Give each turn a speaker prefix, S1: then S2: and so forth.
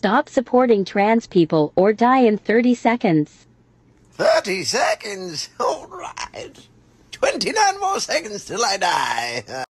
S1: Stop supporting trans people or die in 30 seconds.
S2: 30 seconds? All right. 29 more seconds till I die.